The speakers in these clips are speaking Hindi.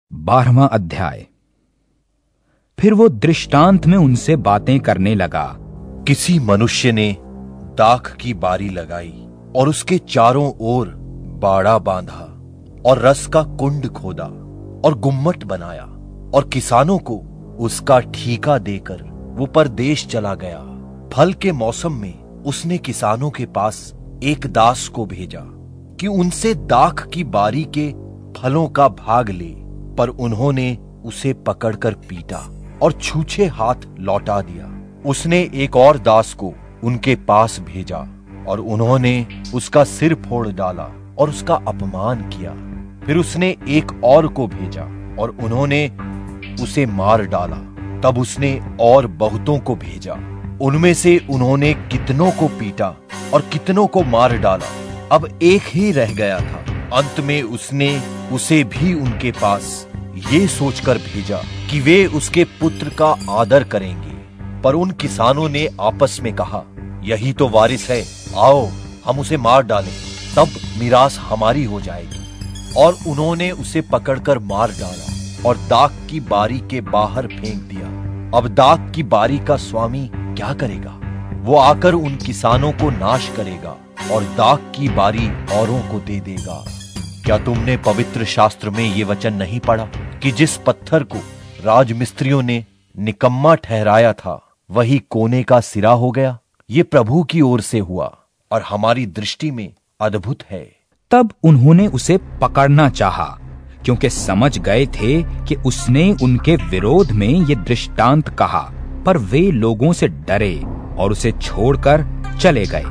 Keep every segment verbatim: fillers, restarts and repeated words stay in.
बारहवां अध्याय। फिर वो दृष्टांत में उनसे बातें करने लगा। किसी मनुष्य ने दाख की बारी लगाई और उसके चारों ओर बाड़ा बांधा और रस का कुंड खोदा और गुम्मट बनाया और किसानों को उसका ठीका देकर वो परदेश चला गया। फल के मौसम में उसने किसानों के पास एक दास को भेजा कि उनसे दाख की बारी के फलों का भाग ले, पर उन्होंने उसे पकड़कर पीटा और छूछे हाथ लौटा दिया। उसने एक और दास को उनके पास भेजा और उन्होंने उसका सिर फोड़ डाला और उसका अपमान किया। फिर उसने एक और को भेजा और उन्होंने उसे मार डाला। तब उसने और बहुतों को भेजा, उनमें से उन्होंने कितनों को पीटा और कितनों को मार डाला। अब एक ही रह गया था। अंत में उसने उसे भी उनके पास ये सोचकर भेजा कि वे उसके पुत्र का आदर करेंगे। पर उन किसानों ने आपस में कहा, यही तो वारिस है, आओ हम उसे मार डालें, तब मिरास हमारी हो जाएगी। और उन्होंने उसे पकड़कर मार डाला और दाख की बारी के बाहर फेंक दिया। अब दाख की बारी का स्वामी क्या करेगा? वो आकर उन किसानों को नाश करेगा और दाख की बारी औरों को दे देगा। क्या तुमने पवित्र शास्त्र में ये वचन नहीं पढ़ा कि जिस पत्थर को राजमिस्त्रियों ने निकम्मा ठहराया था, वही कोने का सिरा हो गया? ये प्रभु की ओर से हुआ और हमारी दृष्टि में अद्भुत है। तब उन्होंने उसे पकड़ना चाहा, क्योंकि समझ गए थे कि उसने उनके विरोध में ये दृष्टांत कहा। पर वे लोगों से डरे और उसे छोड़कर चले गए।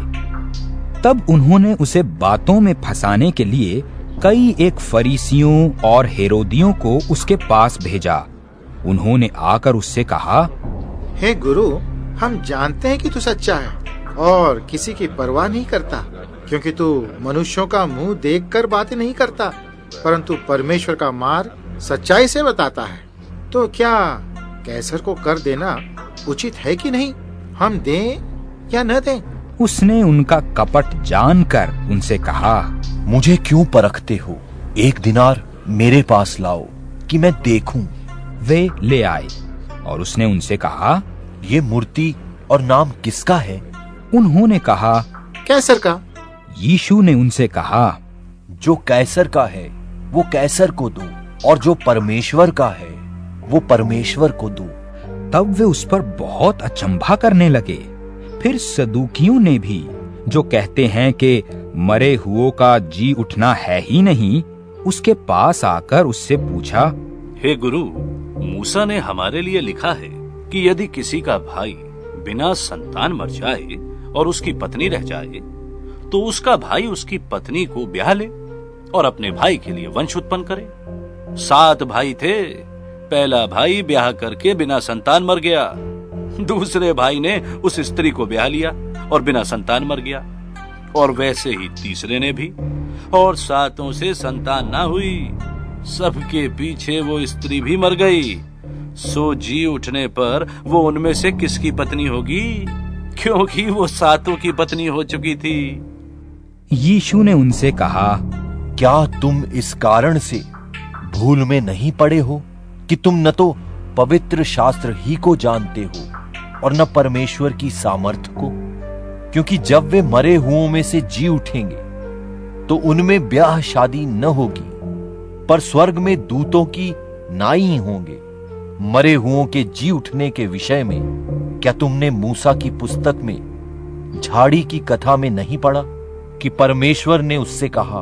तब उन्होंने उसे बातों में फंसाने के लिए कई एक फरीसियों और हेरोदियों को उसके पास भेजा। उन्होंने आकर उससे कहा, हे गुरु, हम जानते हैं कि तू सच्चा है और किसी की परवाह नहीं करता, क्योंकि तू मनुष्यों का मुंह देखकर बातें नहीं करता, परंतु परमेश्वर का मार्ग सच्चाई से बताता है। तो क्या कैसर को कर देना उचित है कि नहीं? हम दें या न दें? उसने उनका कपट जानकर उनसे कहा, मुझे क्यों परखते हो? एक दिनार मेरे पास लाओ कि मैं देखूं। वे ले आए और उसने उनसे कहा, ये मूर्ति और नाम किसका है? उन्होंने कहा, कैसर का। यीशु ने उनसे कहा, जो कैसर का है वो कैसर को दो, और जो परमेश्वर का है वो परमेश्वर को दो। तब वे उस पर बहुत अचंभा करने लगे। फिर सदूकियों ने भी, जो कहते हैं कि मरे हुओं का जी उठना है ही नहीं, उसके पास आकर उससे पूछा, हे गुरु, मूसा ने हमारे लिए लिखा है कि यदि किसी का भाई बिना संतान मर जाए और उसकी पत्नी रह जाए, तो उसका भाई उसकी पत्नी को ब्याह ले और अपने भाई के लिए वंश उत्पन्न करे। सात भाई थे। पहला भाई ब्याह करके बिना संतान मर गया। दूसरे भाई ने उस स्त्री को ब्याह लिया और बिना संतान मर गया, और वैसे ही तीसरे ने भी, और सातों से संतान ना हुई। सबके पीछे वो स्त्री भी मर गई। सो जी उठने पर वो उनमें से किसकी पत्नी होगी? क्योंकि वो सातों की पत्नी हो चुकी थी। यीशु ने उनसे कहा, क्या तुम इस कारण से भूल में नहीं पड़े हो कि तुम न तो पवित्र शास्त्र ही को जानते हो और न परमेश्वर की सामर्थ को? क्योंकि जब वे मरे हुओं में से जी उठेंगे तो उनमें ब्याह शादी न होगी, पर स्वर्ग में दूतों की नाई होंगे। मरे हुओं के जी उठने के विषय में क्या तुमने मूसा की पुस्तक में झाड़ी की कथा में नहीं पढ़ा कि परमेश्वर ने उससे कहा,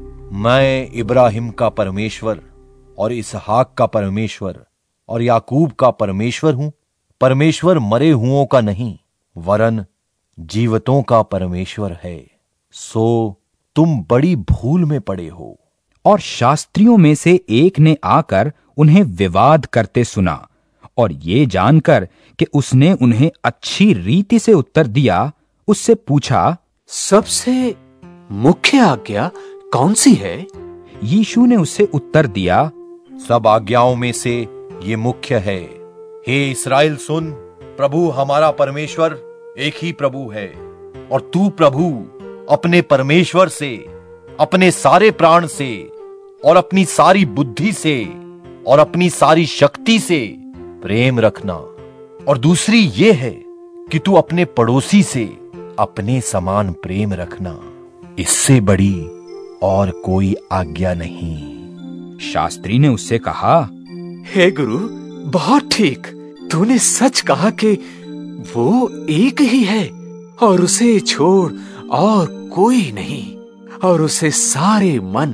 मैं इब्राहिम का परमेश्वर और इसहाक का परमेश्वर और याकूब का परमेश्वर हूं। परमेश्वर मरे हुओं का नहीं, वरन जीवतों का परमेश्वर है। सो तुम बड़ी भूल में पड़े हो। और शास्त्रियों में से एक ने आकर उन्हें विवाद करते सुना, और ये जानकर कि उसने उन्हें अच्छी रीति से उत्तर दिया, उससे पूछा, सबसे मुख्य आज्ञा कौन सी है? यीशु ने उससे उत्तर दिया, सब आज्ञाओं में से ये मुख्य है, हे इस्राएल सुन, प्रभु हमारा परमेश्वर एक ही प्रभु है, और तू प्रभु अपने परमेश्वर से, अपने सारे प्राण से और अपनी सारी बुद्धि से और अपनी सारी शक्ति से प्रेम रखना, और दूसरी ये है कि तू अपने पड़ोसी से अपने समान प्रेम रखना। इससे बड़ी और कोई आज्ञा नहीं। शास्त्री ने उससे कहा, हे गुरु, बहुत ठीक, तूने सच कहा कि वो एक ही है और उसे छोड़ और कोई नहीं, और उसे सारे मन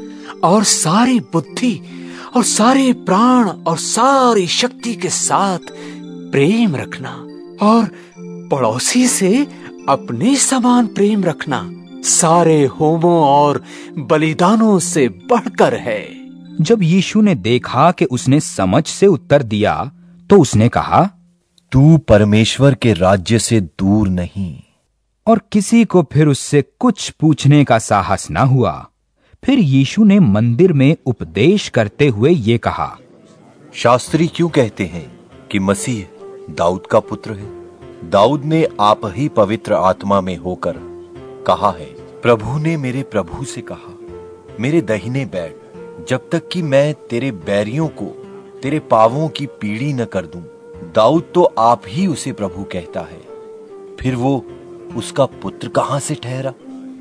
और सारी बुद्धि और सारे प्राण और सारी शक्ति के साथ प्रेम रखना, और पड़ोसी से अपने समान प्रेम रखना सारे होमों और बलिदानों से बढ़कर है। जब यीशु ने देखा कि उसने समझ से उत्तर दिया तो उसने कहा, तू परमेश्वर के राज्य से दूर नहीं। और किसी को फिर उससे कुछ पूछने का साहस ना हुआ। फिर यीशु ने मंदिर में उपदेश करते हुए ये कहा, शास्त्री क्यों कहते हैं कि मसीह दाऊद का पुत्र है? दाऊद ने आप ही पवित्र आत्मा में होकर कहा है, प्रभु ने मेरे प्रभु से कहा, मेरे दाहिने बैठ, जब तक कि मैं तेरे बैरियों को तेरे पांवों की पीढ़ी न कर दूं। दाऊद तो आप ही उसे प्रभु कहता है, फिर वो उसका पुत्र कहां से ठहरा?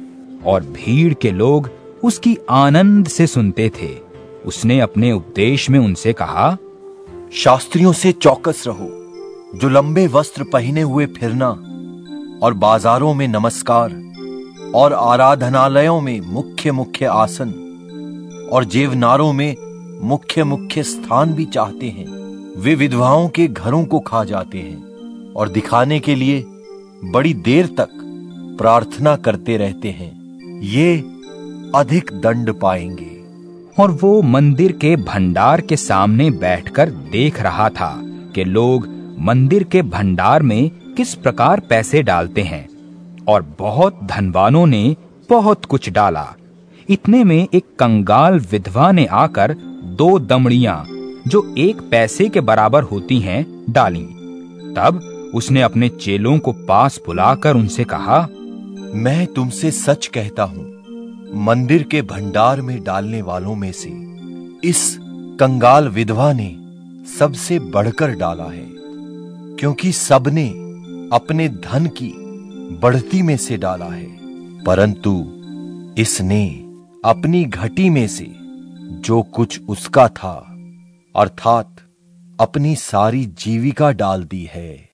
और भीड़ के लोग उसकी आनंद से सुनते थे। उसने अपने उपदेश में उनसे कहा, शास्त्रियों से चौकस रहो, जो लंबे वस्त्र पहने हुए फिरना और बाजारों में नमस्कार और आराधनालयों में मुख्य मुख्य आसन और जेवनारों में मुख्य मुख्य स्थान भी चाहते हैं। वे विधवाओं के घरों को खा जाते हैं और दिखाने के लिए बड़ी देर तक प्रार्थना करते रहते हैं। ये अधिक दंड पाएंगे। और वो मंदिर के भंडार के सामने बैठकर देख रहा था कि लोग मंदिर के भंडार में किस प्रकार पैसे डालते हैं, और बहुत धनवानों ने बहुत कुछ डाला। इतने में एक कंगाल विधवा ने आकर दो दमड़ियां, जो एक पैसे के बराबर होती हैं, डाली। तब उसने अपने चेलों को पास बुलाकर उनसे कहा, मैं तुमसे सच कहता हूं, मंदिर के भंडार में डालने वालों में से इस कंगाल विधवा ने सबसे बढ़कर डाला है, क्योंकि सबने अपने धन की बढ़ती में से डाला है, परंतु इसने अपनी घटी में से जो कुछ उसका था, अर्थात अपनी सारी जीविका डाल दी है।